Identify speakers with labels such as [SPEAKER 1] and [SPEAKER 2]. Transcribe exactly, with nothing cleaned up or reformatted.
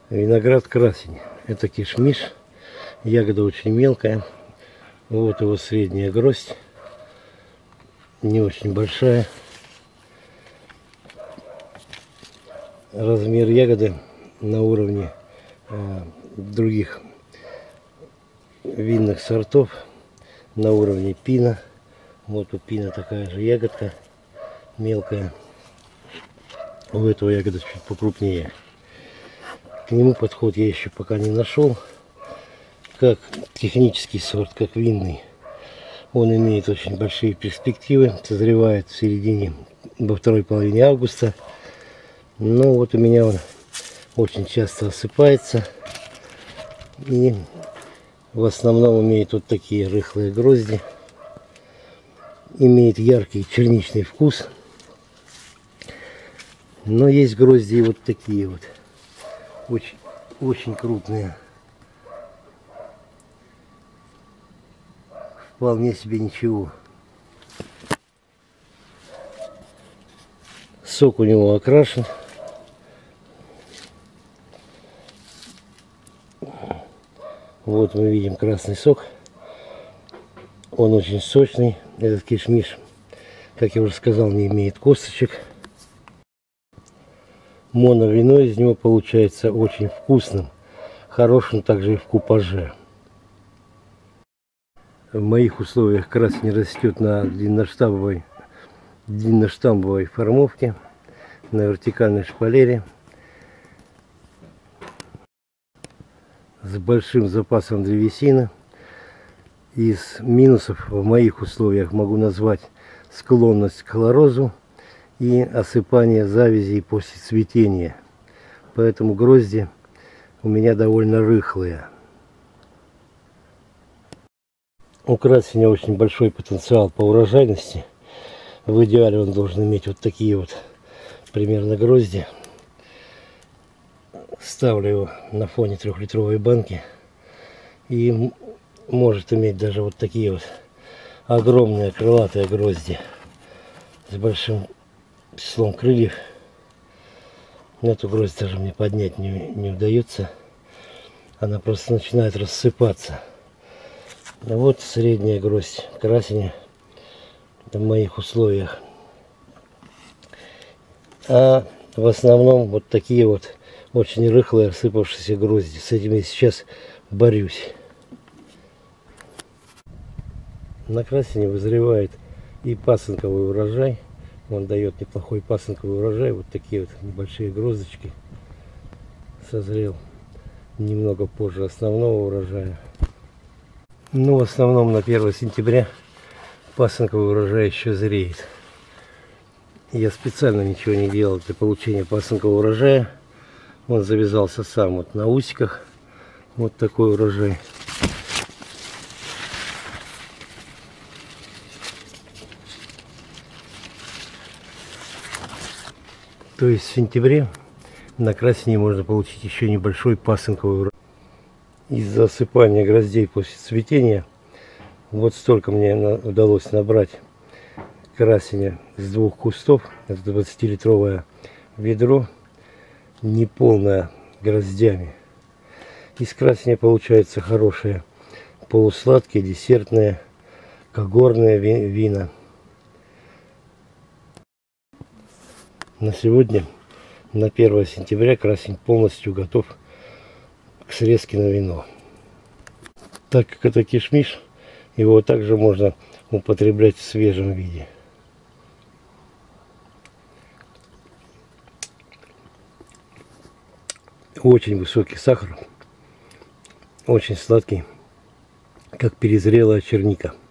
[SPEAKER 1] Виноград красень. Это кишмиш. Ягода очень мелкая. Вот его средняя гроздь. Не очень большая. Размер ягоды на уровне э, других винных сортов. На уровне пина. Вот у пина такая же ягодка. Мелкая. У этого ягода чуть покрупнее. К нему подход я еще пока не нашел. Как технический сорт, как винный. Он имеет очень большие перспективы. Созревает в середине, во второй половине августа. Но вот у меня он очень часто осыпается. И в основном имеет вот такие рыхлые грозди. Имеет яркий черничный вкус. Но есть грозди и вот такие вот. Очень, очень крупные. Вполне себе ничего. Сок у него окрашен. Вот мы видим красный сок. Он очень сочный. Этот кишмиш, как я уже сказал, не имеет косточек. Моновино из него получается очень вкусным, хорошим также и в купаже. В моих условиях красень растет на длинноштамбовой, длинноштамбовой формовке, на вертикальной шпалере, с большим запасом древесины. Из минусов в моих условиях могу назвать склонность к хлорозу и осыпание завязей после цветения. Поэтому грозди у меня довольно рыхлые. У красеня очень большой потенциал по урожайности. В идеале он должен иметь вот такие вот примерно грозди. Ставлю его на фоне трехлитровой банки. И может иметь даже вот такие вот огромные крылатые грозди с большим числом крыльев. Эту гроздь даже мне поднять не, не удается. Она просто начинает рассыпаться. Вот средняя гроздь красеня в моих условиях. А в основном вот такие вот очень рыхлые рассыпавшиеся грозди. С этим я сейчас борюсь. На красене вызревает и пасынковый урожай. Он дает неплохой пасынковый урожай. Вот такие вот небольшие гроздочки. Созрел немного позже основного урожая. Ну, в основном на первое сентября пасынковый урожай еще зреет. Я специально ничего не делал для получения пасынкового урожая. Он завязался сам вот на усиках. Вот такой урожай. То есть в сентябре на красине можно получить еще небольшой пасынковый урожай. Из-за осыпания гроздей после цветения вот столько мне удалось набрать красеня с двух кустов. Это двадцатилитровое ведро, неполное гроздями. Из красеня получаются хорошие полусладкие, десертные, когорные вина. На сегодня, на первое сентября, красень полностью готов к срезке на вино. Так как это кишмиш, его также можно употреблять в свежем виде. Очень высокий сахар, очень сладкий, как перезрелая черника.